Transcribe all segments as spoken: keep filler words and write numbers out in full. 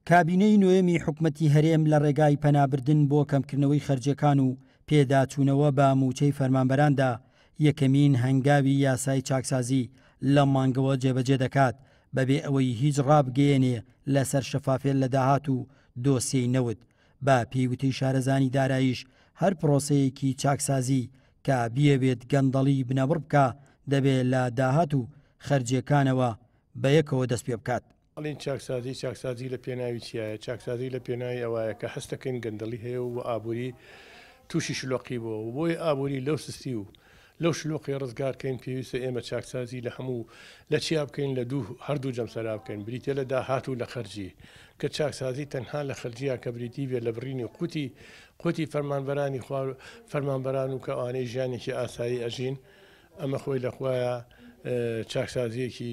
کابینەی نوێمی حکومەتی هەرێم لە ڕێگای پەنابردن بۆ کەمکردنەوەی خەرجیەکان و پێداچوونەوە بە موچەی فەرمانبەراندا یەکەمین هەنگاوی یاسای چاکسازی لە مانگەوە جێبەجێ دەکات بەبێ ئەوەی هیچ ڕابگەیەنێ لەسەر شەفافێت لە داهات و دۆسیەی نەوت. بە پێیوتەی شارەزانی داراییش هەر پرۆسەیەکی چاکسازی کە بیەوێت گەندەڵی بنەبڕ بکە دەبێت لە داهات و خەرجیەکانەوە بە یەکەوە دەست پێ بکات. ئەڵین چاکسازی چاکسازی لە پێناوی چیایە؟ چاکسازی لە پێناوی ئەوەیە کە هەستەکەین گەندەڵی هەیە و ئابووری تووشی شلۆقی بووە و بۆی ئابووری لەو سستی و لەو شلۆقی ڕزگارکەین پێویستە ئێمە چاکسازی لە هەموو لە چیا بکەین لە دوو هەردوو جەمسەرا بکەین بریتە لە داهات و لە خەرجی کە چاکسازی تەنها لە خەرجیە کە بریتی بێت لە بڕینی قوتی قوتی فەرمانبەرانی خوار فەرمانبەران و کە ئەوانەی ژیانێکی ئاسایی ئەژین ئەمە خۆی لەخوایە چاکسازیەکی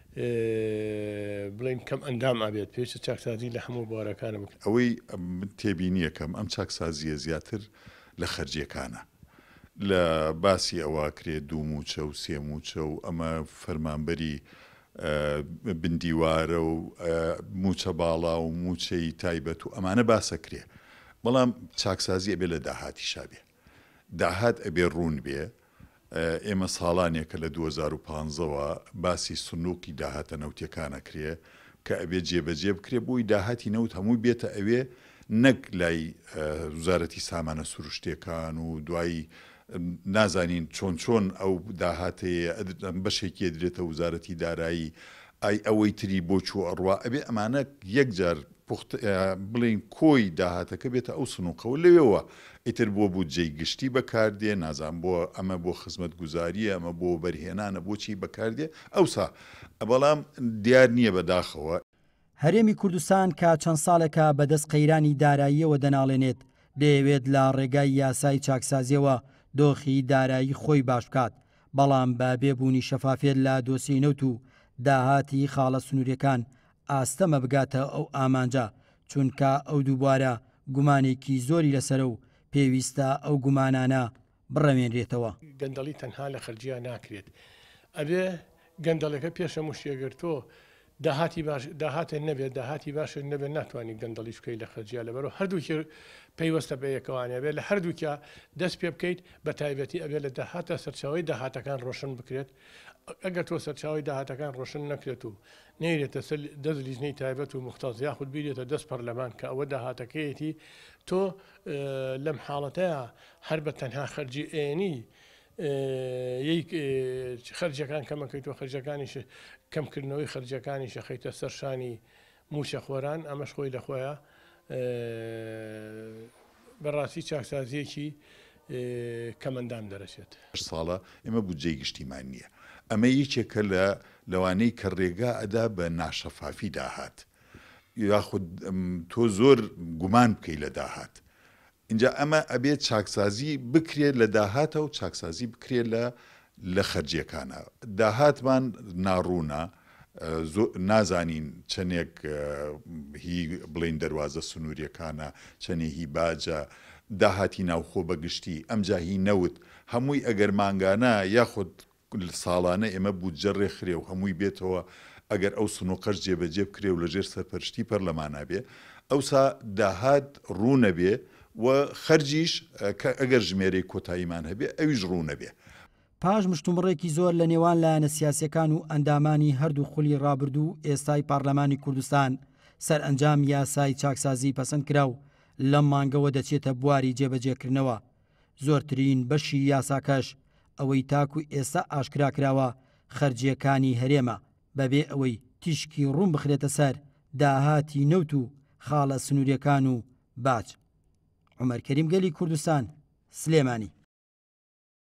بڵین کەم ئەندام ئابێت پێویستە چاکسازی لە هەموو بوارەکانە بکەین. ئەوەی تێبینیەکەم ئەم چاکسازیە زیاتر لە خەرجیەکانە لە باسی ئەوە کرێت دوو موچە و سێ موچە و ئەمە فەرمانبەری بندیوارە و موچە باڵا و موچەی تایبەت و ئەمانە باسەکرێ بەڵام چاکسازی ئەبێ لە داهاتی شابێ داهات ئەبێ ڕوون بێ. ئێمە ساڵانێکە لە دوو هەزار و پانزەوە باسی سنووقی داهاتە نەوتیەکانە کرێ کە ئەبێ جێبەجێ بکرێ بۆی داهاتی نەوت هەمووی بێتە ئەوێ نەک لای وزارەتی سامانە سروشتیەکان و دوایی نازانین چۆن چۆن ئەو داهاتەیە بەشێکی درێتە وزارەتی دارایی ئای ئەوەی تری بۆ چوو ئەڕوا ئەبێ ئەمانە یەکجار بڵین کۆی داهاتەکە بێتە ئەو سنووقەوە لەوێەوە ئیتر بۆ بودجەی گشتی بەکاردێ نازان بۆ ئەمە بۆ خزمەت گوزاریە ئەمە بۆ بەرهێنانە بۆچی بەکاردێ ئەوسا بەڵام دیار نییە بەداخەوە. هەرێمی کوردستان کە چەند ساڵێکە بەدەست قەیرانی داراییەوە دەناڵێنێت دەیەوێت لە ڕێگای یاسای چاکسازیەوە دۆخی دارایی خۆی باش بکات بەڵام بە بێبوونی شەفافێت لە دۆسی نەوت و داهاتی خاڵە سنووریەکان ئاستەمە بگاتە ئەو ئامانجا چونکە ئەو دووبارە گومانێکی زۆری لەسرە و پێویستە ئەو گومانانە بڕەمێنرێتەوە. گەندەڵی تەنها لە خەرجیە ناکرێت ئەبێ گەندەڵەکە پێشە موشێگرتۆ داهاتی باش داهاتێ نەبێت داهاتی باشە نەبێت ناتوانانی گەندەڵیش بکەیت لە خەرجیە لەبەرەوە هەردووکی پەیوەستە بە یەکەوانە بێت لە هەردووکە دەست پێ بکەیت بە تایبەتی ئەبێت لە داهاتە سەرچاوی داهاتەکان ڕۆشن بکرێت ئەگەر تۆ سەرچاوی داهاتەکان ڕۆشن نەکرێت و نێرێتە دەست لیژنەی تایبەت و مختەز یاخود بیرێتە دەست پەرلەمان کە ئەوە داهاتەکەیەتی تۆ لەم حاڵەتەیە هەر بە تەنها خەرجی ئێنی خەرجەکان کەمەکەیت و خەرجەکانیش کەمکردنەوەی خەرجەکانی شەخەیتە سەرشانی موشە خۆران ئەمەش خۆی لەخۆیە بەڕاستی چاکسازیەکی کەمەندام دەرەچێت. ساڵە ئێمە بودجەی گشتیمان نییە ئەمە یەکێکە لە لەوانەی کە ڕێگا ئەدا بە ناشەفافی داهات یاخود تۆ زۆر گومان بکەی لە داهات اینجا ئەمە ئەبێت چاکسازی بکرێت لە داهاتە و چاکسازی بکرێت لە لە خەرجیەکانە داهاتمان ناڕوونە نازانین چەندێک هی بڵین دەواازە سنووریەکانە چەندێ هی باجە داهاتی ناوخۆ بەگشتی ئەمجا هی نەوت هەمووی ئەگەر مانگانە یاخود ساڵانە ئێمە بودجە ڕێکخرێ و هەمووی بێتەوە ئەگەر ئەو سنووقەش جێبەجێ بکرێ و لەژێر سەرپەرشتی پەرلەمانە بێ ئەوسا داهات ڕوونە بێ و خەرجیش کە ئەگەر ژمێرەی کۆتاییمان هەبێ ئەویش ڕوونە بێ. پاش مشتومڕێکی زۆر لە نێوان لایەنە سیاسیەکان و ئەندامانی هەردوو خولی ڕابردوو ئێستای پارلەمانی کوردستان سەرئەنجام یاسای چاکسازی پەسەند کرا و لەم مانگەوە دەچێتە بواری جێبەجێکردنەوە. زۆرترین بەشی یاساکەش ئەوەی تاکو ئێستا ئاشکرا کراوە خەرجیەکانی هەرێمە بەبێ ئەوەی تیشکی ڕوون بخرێتە سەر داهاتی نەوت و خاڵە سنووریەکان و باج. عومەر کەریم گەلی کوردستان سلێمانی.